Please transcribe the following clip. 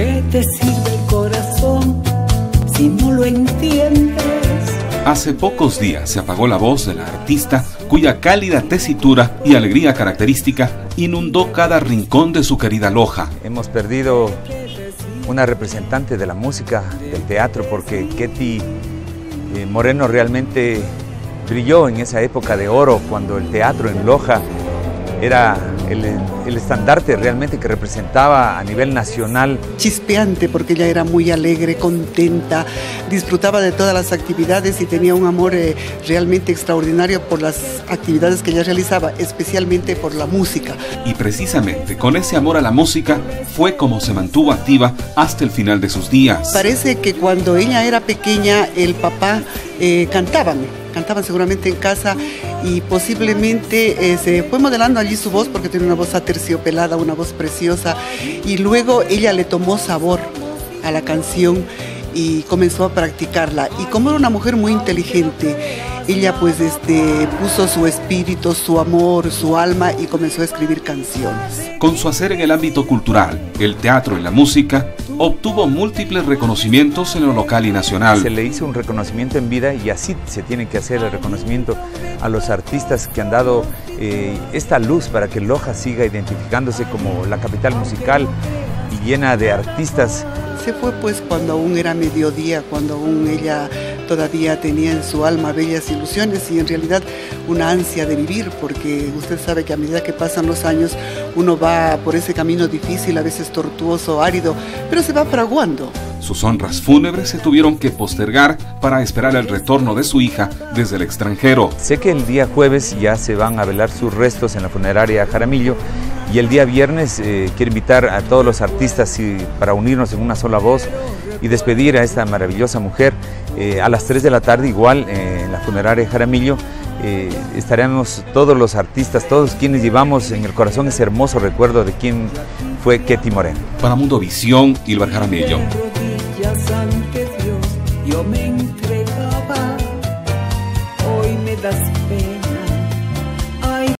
qué te sirve el corazón si no lo entiendes? Hace pocos días se apagó la voz de la artista cuya cálida tesitura y alegría característica inundó cada rincón de su querida Loja. Hemos perdido una representante de la música, del teatro, porque Ketty Moreno realmente brilló en esa época de oro, cuando el teatro en Loja era el estandarte realmente que representaba a nivel nacional. Chispeante, porque ella era muy alegre, contenta, disfrutaba de todas las actividades y tenía un amor realmente extraordinario por las actividades que ella realizaba, especialmente por la música. Y precisamente con ese amor a la música fue como se mantuvo activa hasta el final de sus días. Parece que cuando ella era pequeña el papá cantaban seguramente en casa y posiblemente se fue modelando allí su voz porque tiene una voz aterciopelada, una voz preciosa, y luego ella le tomó sabor a la canción y comenzó a practicarla. Y como era una mujer muy inteligente, ella pues puso su espíritu, su amor, su alma y comenzó a escribir canciones. Con su hacer en el ámbito cultural, el teatro y la música, obtuvo múltiples reconocimientos en lo local y nacional. Se le hizo un reconocimiento en vida y así se tiene que hacer el reconocimiento a los artistas que han dado esta luz para que Loja siga identificándose como la capital musical y llena de artistas. Se fue pues cuando aún era mediodía, cuando aún ella todavía tenía en su alma bellas ilusiones y en realidad una ansia de vivir, porque usted sabe que a medida que pasan los años uno va por ese camino difícil, a veces tortuoso, árido, pero se va fraguando. Sus honras fúnebres se tuvieron que postergar para esperar el retorno de su hija desde el extranjero. Sé que el día jueves ya se van a velar sus restos en la funeraria Jaramillo, y el día viernes quiero invitar a todos los artistas para unirnos en una sola voz y despedir a esta maravillosa mujer. A las 3 de la tarde igual en la funeraria Jaramillo estaremos todos los artistas, todos quienes llevamos en el corazón ese hermoso recuerdo de quién fue Ketty Moreno. Para Mundo Visión, Ilvar Jaramillo.